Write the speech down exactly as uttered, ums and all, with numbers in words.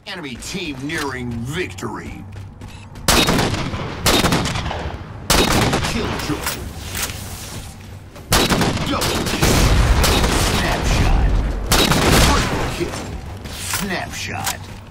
Enemy team nearing victory. Killjoy. Double kill. Snapshot. Triple kill. Snapshot.